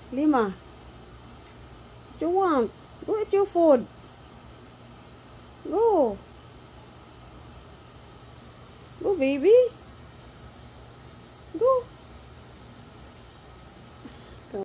Lemah, what you want? Go eat your food. Go. Go, baby.